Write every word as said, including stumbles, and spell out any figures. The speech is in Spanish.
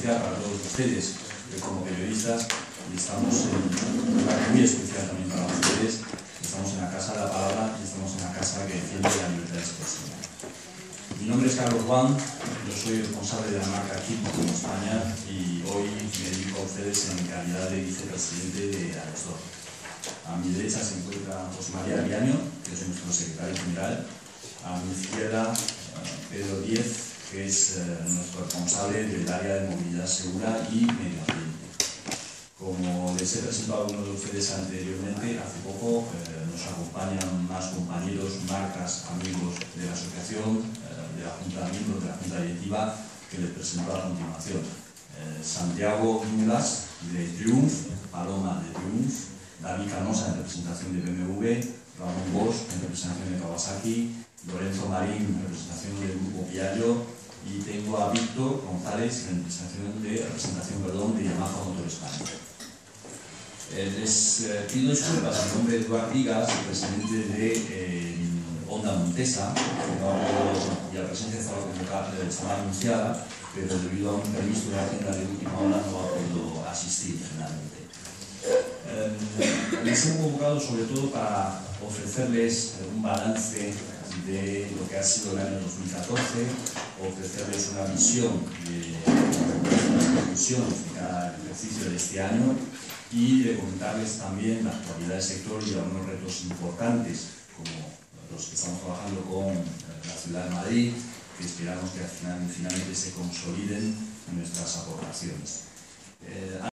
especial para todos ustedes eh, como periodistas, y estamos en un lugar muy especial también para ustedes. Estamos en la Casa de la Palabra y estamos en la casa que defiende la libertad de expresión. Mi nombre es Carlos Juan, yo soy responsable de la marca Equipo en España y hoy me dirijo a ustedes en calidad de vicepresidente de Arestor. A mi derecha se encuentra José María Viaño, que es nuestro secretario general. A mi izquierda, Pedro Díez, que es eh, nuestro responsable del área de movilidad segura y medio ambiente. Como les he presentado a algunos de ustedes anteriormente, hace poco eh, nos acompañan más compañeros, marcas, amigos de la asociación, eh, de la Junta, miembros de la Junta Directiva, que les presento a continuación. Eh, Santiago Mulas, de Triumph, Paloma, de Triumph, David Canosa, en representación de B M W, Ramón Bosch, en representación de Kawasaki, Lorenzo Marín, en representación del Grupo Piaggio, y tengo a Víctor González, en representación de, representación, perdón, de Yamaha Motor España. Eh, les eh, pido disculpas en nombre de Eduard Vigas, presidente de eh, Honda Montesa, que no puedo, y la presencia estaba convocada, estaba anunciada, pero debido a un permiso de la agenda de última hora no ha podido asistir finalmente. Eh, les he convocado sobre todo para ofrecerles un balance de lo que ha sido el año dos mil catorce, ofrecerles una visión de las conclusiones de cada ejercicio de este año y de comentarles también la actualidad del sector y algunos retos importantes como los que estamos trabajando con la ciudad de Madrid, que esperamos que al final, finalmente se consoliden nuestras aportaciones. Eh,